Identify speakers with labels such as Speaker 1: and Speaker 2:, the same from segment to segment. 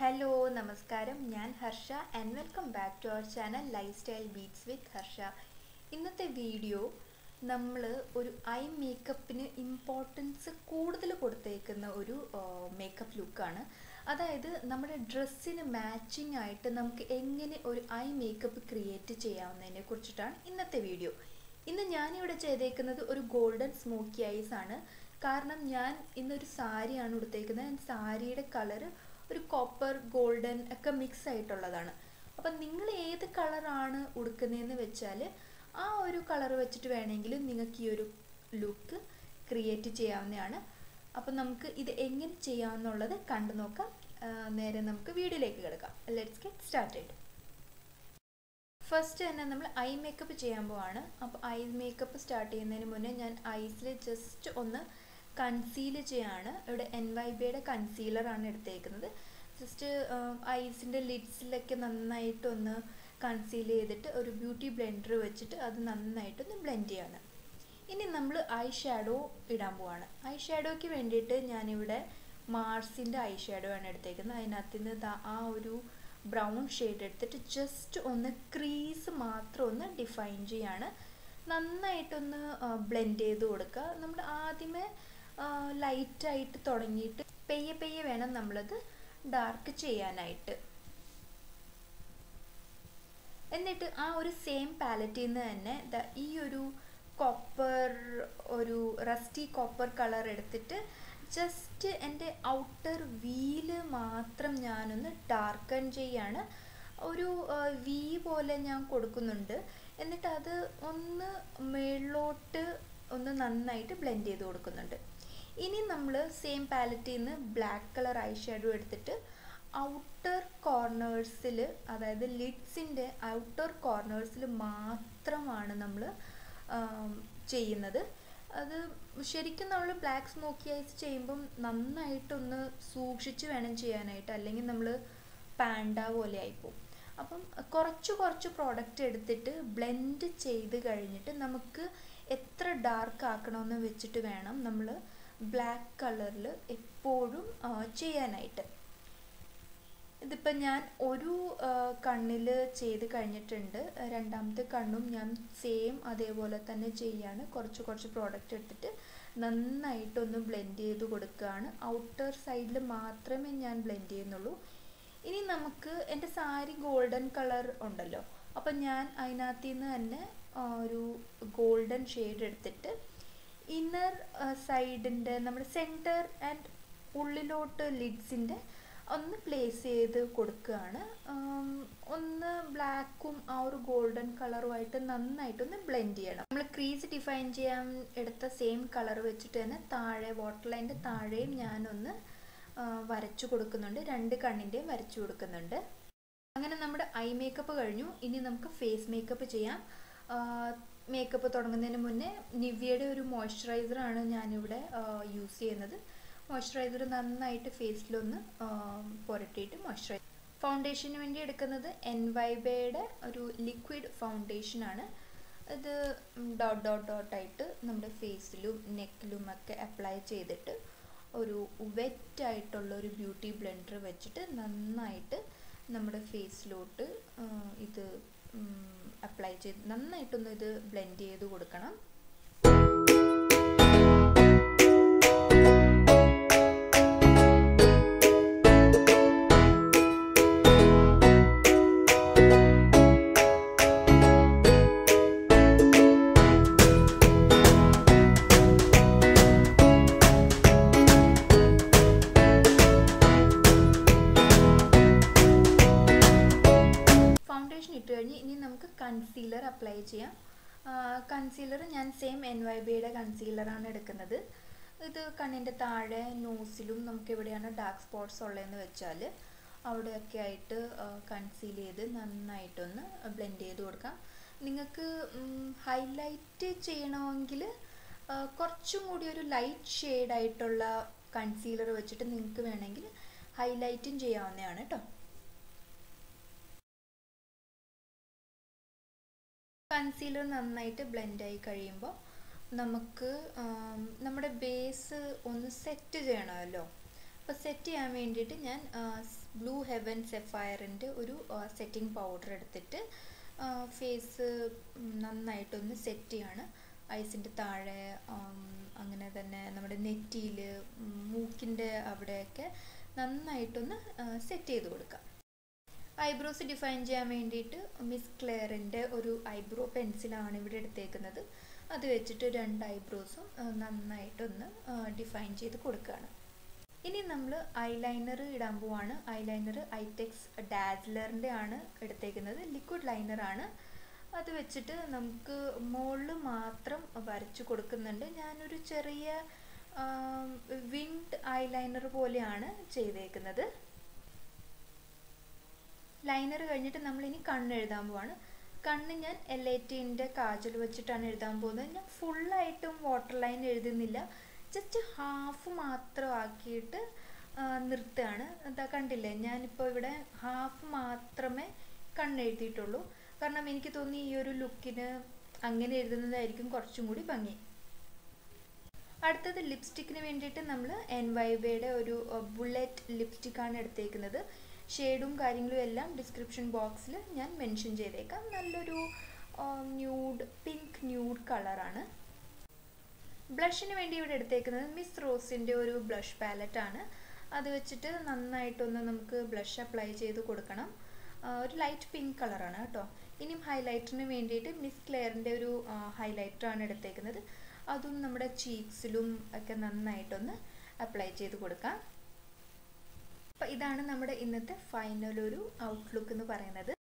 Speaker 1: Hello നമസ്കാരം ഞാൻ Harsha and welcome back to our channel lifestyle beats with Harsha. ഇന്നത്തെ video നമ്മൾ ഒരു ഐ മേക്കപ്പിന് ഇമ്പോർട്ടൻസ് കൂടുതൽ കൊടുത്തേക്കുന്ന ഒരു മേക്കപ്പ് ലുക്കാണ്. അതായത് നമ്മുടെ ഡ്രസ്സിന് മാച്ചിങ് ആയിട്ട് നമുക്ക് എങ്ങനെ ഒരു ഐ മേക്കപ്പ് ക്രിയേറ്റ് ചെയ്യാവുന്നതിനെ കുറിച്ചിട്ടാണ് ഇന്നത്തെ വീഡിയോ. ഇന്ന് ഞാനിവിടെ ചെയ്തേക്കുന്നത് ഒരു ഗോൾഡൻ സ്മോക്കി ഐസ് ആണ്. കാരണം ഞാൻ ഇന്നൊരു സാരിയാണ് ഉടുത്തേക്കുന്നത്. സാരിയുടെ കളർ ഒരു കോപ്പർ ഗോൾഡൻ ഒക്കെ മിക്സ് ആയിട്ടുള്ളതാണ്. അപ്പം നിങ്ങൾ ഏത് കളറാണ് ഉടുക്കുന്നതെന്ന് വെച്ചാൽ ആ ഒരു കളർ വെച്ചിട്ട് വേണമെങ്കിൽ നിങ്ങൾക്ക് ഈ ഒരു ലുക്ക് ക്രിയേറ്റ് ചെയ്യാവുന്നതാണ്. അപ്പം നമുക്ക് ഇത് എങ്ങനെ ചെയ്യാമെന്നുള്ളത് കണ്ടു നോക്കാം. നേരെ നമുക്ക് വീഡിയോയിലേക്ക് കിടക്കാം. Let's get started. ഫസ്റ്റ് തന്നെ നമ്മൾ ഐ മേക്കപ്പ് ചെയ്യാൻ പോവാണ്. അപ്പോൾ ഐ മേക്കപ്പ് സ്റ്റാർട്ട് ചെയ്യുന്നതിന് മുന്നേ ഞാൻ ഐസിൽ ജസ്റ്റ് ഒന്ന് കൺസീൽ ചെയ്യാണ്. ഇവിടെ NYBയുടെ കൺസീലറാണ് എടുത്തേക്കുന്നത്. ജസ്റ്റ് ഐസിൻ്റെ ലിഡ്സിലൊക്കെ നന്നായിട്ടൊന്ന് കൺസീൽ ചെയ്തിട്ട് ഒരു ബ്യൂട്ടി ബ്ലെൻഡർ വെച്ചിട്ട് അത് നന്നായിട്ടൊന്ന് ബ്ലെൻഡ് ചെയ്യാണ്. ഇനി നമ്മൾ ഐ ഷാഡോ ഇടാൻ പോവാണ്. ഐ ഷാഡോയ്ക്ക് വേണ്ടിയിട്ട് ഞാനിവിടെ മാർസിൻ്റെ ഐ ഷാഡോ ആണ് എടുത്തേക്കുന്നത്. അതിനകത്ത് നിന്ന് ആ ഒരു ബ്രൗൺ ഷെയ്ഡ് എടുത്തിട്ട് ജസ്റ്റ് ഒന്ന് ക്രീസ് മാത്രം ഒന്ന് ഡിഫൈൻ ചെയ്യാണ്. നന്നായിട്ടൊന്ന് ബ്ലെൻഡ് ചെയ്ത് കൊടുക്കുക. നമ്മൾ ആദ്യമേ ലൈറ്റായിട്ട് തുടങ്ങിയിട്ട് പെയ്യെ പെയ്യെ വേണം നമ്മളത് ഡാർക്ക് ചെയ്യാനായിട്ട്. എന്നിട്ട് ആ ഒരു സെയിം പാലറ്റിൽ നിന്ന് തന്നെ ഈ ഒരു കോപ്പർ ഒരു റസ്റ്റി കോപ്പർ കളർ എടുത്തിട്ട് ജസ്റ്റ് എൻ്റെ ഔട്ടർ വീല് മാത്രം ഞാനൊന്ന് ഡാർക്കൺ ചെയ്യാണ്. ഒരു വി പോലെ ഞാൻ കൊടുക്കുന്നുണ്ട്. എന്നിട്ട് അത് ഒന്ന് മേളിലോട്ട് ഒന്ന് നന്നായിട്ട് ബ്ലെൻഡ് ചെയ്ത് കൊടുക്കുന്നുണ്ട്. ഇനി നമ്മൾ സെയിം പാലറ്റിൽ നിന്ന് ബ്ലാക്ക് കളർ ഐ ഷാഡോ എടുത്തിട്ട് ഔട്ടർ കോർണേഴ്സിൽ, അതായത് ലിഡ്സിൻ്റെ ഔട്ടർ കോർണേഴ്സിൽ മാത്രമാണ് നമ്മൾ ചെയ്യുന്നത്. അത് ശരിക്കും നമ്മൾ ബ്ലാക്ക് സ്മോക്കി ഐസ് ചെയ്യുമ്പം നന്നായിട്ടൊന്ന് സൂക്ഷിച്ച് വേണം ചെയ്യാനായിട്ട്, അല്ലെങ്കിൽ നമ്മൾ പാൻഡ പോലെ ആയിപ്പോവും. അപ്പം കുറച്ച് പ്രോഡക്റ്റ് എടുത്തിട്ട് ബ്ലെൻഡ് ചെയ്ത് കഴിഞ്ഞിട്ട് നമുക്ക് എത്ര ഡാർക്ക് ആക്കണമെന്ന് വെച്ചിട്ട് വേണം നമ്മൾ ബ്ലാക്ക് കളറിൽ എപ്പോഴും ചെയ്യാനായിട്ട്. ഇതിപ്പോൾ ഞാൻ ഒരു കണ്ണിൽ ചെയ്ത് കഴിഞ്ഞിട്ടുണ്ട്. രണ്ടാമത്തെ കണ്ണും ഞാൻ സെയിം അതേപോലെ തന്നെ ചെയ്യാണ്. കുറച്ച് പ്രോഡക്റ്റ് എടുത്തിട്ട് നന്നായിട്ടൊന്ന് ബ്ലെൻഡ് ചെയ്ത് കൊടുക്കുകയാണ്. ഔട്ടർ സൈഡിൽ മാത്രമേ ഞാൻ ബ്ലെൻഡ് ചെയ്യുന്നുള്ളൂ. ഇനി നമുക്ക് എൻ്റെ സാരി ഗോൾഡൻ കളർ ഉണ്ടല്ലോ, അപ്പം ഞാൻ അതിനകത്ത് നിന്ന് തന്നെ ഒരു ഗോൾഡൻ ഷെയ്ഡ് എടുത്തിട്ട് ഇന്നർ സൈഡിൻ്റെ നമ്മുടെ സെൻറ്റർ ആൻഡ് ഉള്ളിലോട്ട് ലിഡ്സിൻ്റെ ഒന്ന് പ്ലേസ് ചെയ്ത് കൊടുക്കുകയാണ്. ഒന്ന് ബ്ലാക്കും ആ ഒരു ഗോൾഡൻ കളറുമായിട്ട് നന്നായിട്ടൊന്ന് ബ്ലെൻഡ് ചെയ്യണം. നമ്മൾ ക്രീസ് ഡിഫൈൻ ചെയ്യാൻ എടുത്ത സെയിം കളർ വെച്ചിട്ട് തന്നെ താഴെ വാട്ടർ ലൈൻ്റെ താഴെയും ഞാനൊന്ന് വരച്ചു കൊടുക്കുന്നുണ്ട്. രണ്ട് കണ്ണിൻ്റെയും വരച്ചു കൊടുക്കുന്നുണ്ട്. അങ്ങനെ നമ്മുടെ ഐ മേക്കപ്പ് കഴിഞ്ഞു. ഇനി നമുക്ക് ഫേസ് മേക്കപ്പ് ചെയ്യാം. മേക്കപ്പ് തുടങ്ങുന്നതിന് മുന്നേ നിവ്യയുടെ ഒരു മോയ്സ്ചറൈസറാണ് ഞാനിവിടെ യൂസ് ചെയ്യുന്നത്. മോയ്സ്ചറൈസർ നന്നായിട്ട് ഫേസിലൊന്ന് പുരട്ടിയിട്ട് മോയ്സ്ചറൈസർ. ഫൗണ്ടേഷന് വേണ്ടി എടുക്കുന്നത് NYBയുടെ ഒരു ലിക്വിഡ് ഫൗണ്ടേഷനാണ്. ഇത് ഡോട്ടായിട്ട് നമ്മുടെ ഫേസിലും നെക്കിലും ഒക്കെ അപ്ലൈ ചെയ്തിട്ട് ഒരു വെറ്റായിട്ടുള്ള ഒരു ബ്യൂട്ടി ബ്ലെൻഡർ വെച്ചിട്ട് നന്നായിട്ട് നമ്മുടെ ഫേസിലോട്ട് ഇത് അപ്ലൈ ചെയ്ത് നന്നായിട്ടൊന്ന് ഇത് ബ്ലെൻഡ് ചെയ്ത് കൊടുക്കണം. ഇട്ട് കഴിഞ്ഞ് ഇനി നമുക്ക് കൺസീലർ അപ്ലൈ ചെയ്യാം. കൺസീലർ ഞാൻ സെയിം NYBയുടെ കൺസീലറാണ് എടുക്കുന്നത്. ഇത് കണ്ണിൻ്റെ താഴെ നോസിലും നമുക്ക് എവിടെയാണ് ഡാർക്ക് സ്പോട്ട്സ് ഉള്ളതെന്ന് വെച്ചാൽ അവിടെയൊക്കെ ആയിട്ട് കൺസീൽ ചെയ്ത് നന്നായിട്ടൊന്ന് ബ്ലെൻഡ് ചെയ്ത് കൊടുക്കാം. നിങ്ങൾക്ക് ഹൈലൈറ്റ് ചെയ്യണമെങ്കിൽ കുറച്ചും കൂടി ഒരു ലൈറ്റ് ഷെയ്ഡായിട്ടുള്ള കൺസീലർ വെച്ചിട്ട് നിങ്ങൾക്ക് വേണമെങ്കിൽ ഹൈലൈറ്റും ചെയ്യാവുന്നതാണ് കേട്ടോ. കൺസീലർ നന്നായിട്ട് ബ്ലെൻഡായി കഴിയുമ്പോൾ നമുക്ക് നമ്മുടെ ബേസ് ഒന്ന് സെറ്റ് ചെയ്യണമല്ലോ. അപ്പോൾ സെറ്റ് ചെയ്യാൻ വേണ്ടിയിട്ട് ഞാൻ ബ്ലൂ ഹെവൻ സെഫയറിൻ്റെ ഒരു സെറ്റിംഗ് പൗഡർ എടുത്തിട്ട് ഫേസ് നന്നായിട്ടൊന്ന് സെറ്റ് ചെയ്യാണ്. ഐസിൻ്റെ താഴെ, അങ്ങനെ തന്നെ നമ്മുടെ നെറ്റിയിൽ, മൂക്കിൻ്റെ അവിടെയൊക്കെ നന്നായിട്ടൊന്ന് സെറ്റ് ചെയ്ത് കൊടുക്കാം. ഐബ്രോസ് ഡിഫൈൻ ചെയ്യാൻ വേണ്ടിയിട്ട് മിസ് ക്ലെയറിൻ്റെ ഒരു ഐബ്രോ പെൻസിലാണ് ഇവിടെ എടുത്തേക്കുന്നത്. അത് വെച്ചിട്ട് 2 ഐബ്രോസും നന്നായിട്ടൊന്ന് ഡിഫൈൻ ചെയ്ത് കൊടുക്കുകയാണ്. ഇനി നമ്മൾ ഐലൈനർ ഇടാൻ പോവാണ്. ഐലൈനർ ഐടെക്സ് ഡാസ്ലറിൻ്റെ ആണ് എടുത്തേക്കുന്നത്. ലിക്വിഡ് ലൈനറാണ്. അത് വെച്ചിട്ട് നമുക്ക് മുകളിൽ മാത്രം വരച്ചു കൊടുക്കുന്നുണ്ട്. ഞാനൊരു ചെറിയ വിങ്ഡ് ഐലൈനർ പോലെയാണ് ചെയ്തേക്കുന്നത്. ലൈനർ കഴിഞ്ഞിട്ട് നമ്മളിനി കണ്ണ് എഴുതാൻ പോവാണ്. കണ്ണ് ഞാൻ L18ൻ്റെ കാജൽ വെച്ചിട്ടാണ് എഴുതാൻ പോകുന്നത്. ഞാൻ ഫുള്ളായിട്ടും വാട്ടർ ലൈൻ എഴുതുന്നില്ല, ജസ്റ്റ് ഹാഫ് മാത്രം ആക്കിയിട്ട് നിർത്തുകയാണ്. എന്താ കണ്ടില്ലേ, ഞാനിപ്പോൾ ഇവിടെ ഹാഫ് മാത്രമേ കണ്ണെഴുതിയിട്ടുള്ളൂ. കാരണം എനിക്ക് തോന്നി ഈ ഒരു ലുക്കിന് അങ്ങനെ എഴുതുന്നതായിരിക്കും കുറച്ചും കൂടി ഭംഗി. അടുത്തത് ലിപ്സ്റ്റിക്കിന് വേണ്ടിയിട്ട് നമ്മൾ NYBയുടെ ഒരു ബുള്ളറ്റ് ലിപ്സ്റ്റിക്കാണ് എടുത്തേക്കുന്നത്. ഷെയ്ഡും കാര്യങ്ങളും എല്ലാം ഡിസ്ക്രിപ്ഷൻ ബോക്സിൽ ഞാൻ മെൻഷൻ ചെയ്തേക്കാം. നല്ലൊരു ന്യൂഡ്, പിങ്ക് ന്യൂഡ് കളറാണ്. ബ്ലഷിന് വേണ്ടി ഇവിടെ എടുത്തേക്കുന്നത് മിസ് റോസിൻ്റെ ഒരു ബ്ലഷ് പാലറ്റാണ്. അത് വെച്ചിട്ട് നന്നായിട്ടൊന്ന് നമുക്ക് ബ്ലഷ് അപ്ലൈ ചെയ്ത് കൊടുക്കണം. ഒരു ലൈറ്റ് പിങ്ക് കളറാണ് കേട്ടോ. ഇനിയും ഹൈലൈറ്ററിന് വേണ്ടിയിട്ട് മിസ് ക്ലെയറിൻ്റെ ഒരു ഹൈലൈറ്ററാണ് എടുത്തേക്കുന്നത്. അതും നമ്മുടെ ചീക്സിലും ഒക്കെ നന്നായിട്ടൊന്ന് അപ്ലൈ ചെയ്ത് കൊടുക്കാം. അപ്പോൾ ഇതാണ് നമ്മുടെ ഇന്നത്തെ ഫൈനൽ ഒരു ഔട്ട്ലുക്ക് എന്ന് പറയുന്നത്.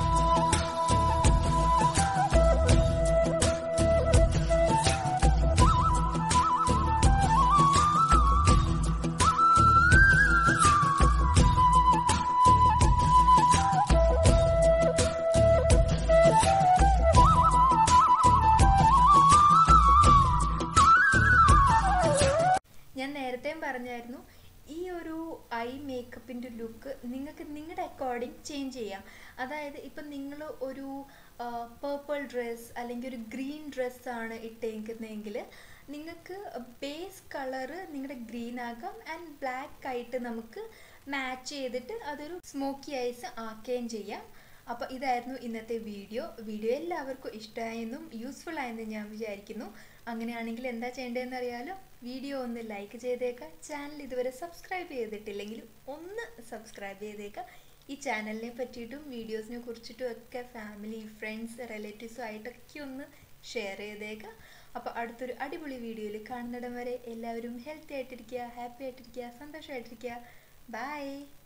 Speaker 1: ഞാൻ നേരത്തെയും പറഞ്ഞായിരുന്നു, ഈ ഒരു ഐ മേക്കപ്പിൻ്റെ ലുക്ക് നിങ്ങൾക്ക് നിങ്ങളുടെ അക്കോർഡിങ് ചേഞ്ച് ചെയ്യാം. അതായത് ഇപ്പം നിങ്ങൾ ഒരു പേർപ്പിൾ ഡ്രസ്സ് അല്ലെങ്കിൽ ഒരു ഗ്രീൻ ഡ്രസ്സാണ് ഇട്ടേക്കുന്നതെങ്കിൽ നിങ്ങൾക്ക് ബേസ് കളറ് നിങ്ങളുടെ ഗ്രീൻ ആക്കാം ആൻഡ് ബ്ലാക്ക് ആയിട്ട് നമുക്ക് മാച്ച് ചെയ്തിട്ട് അതൊരു സ്മോക്കി ഐസ് ആക്കുകയും ചെയ്യാം. അപ്പോൾ ഇതായിരുന്നു ഇന്നത്തെ വീഡിയോ. എല്ലാവർക്കും ഇഷ്ടമായെന്നും യൂസ്ഫുൾ ആയെന്നും ഞാൻ വിചാരിക്കുന്നു. അങ്ങനെയാണെങ്കിൽ എന്താ ചെയ്യേണ്ടതെന്ന് അറിയാലോ, വീഡിയോ ഒന്ന് ലൈക്ക് ചെയ്തേക്കാം. ചാനൽ ഇതുവരെ സബ്സ്ക്രൈബ് ചെയ്തിട്ടില്ലെങ്കിൽ ഒന്ന് സബ്സ്ക്രൈബ് ചെയ്തേക്കാം. ഈ ചാനലിനെ പറ്റിയിട്ടും വീഡിയോസിനെ കുറിച്ചിട്ടും ഒക്കെ ഫാമിലി, ഫ്രണ്ട്സ്, റിലേറ്റീവ്സും ആയിട്ടൊക്കെ ഒന്ന് ഷെയർ ചെയ്തേക്കാം. അപ്പോൾ അടുത്തൊരു അടിപൊളി വീഡിയോയിൽ കാണുന്നിടം വരെ എല്ലാവരും ഹെൽത്തി ആയിട്ടിരിക്കുക, ഹാപ്പി ആയിട്ടിരിക്കുക, സന്തോഷമായിട്ടിരിക്കുക. ബൈ.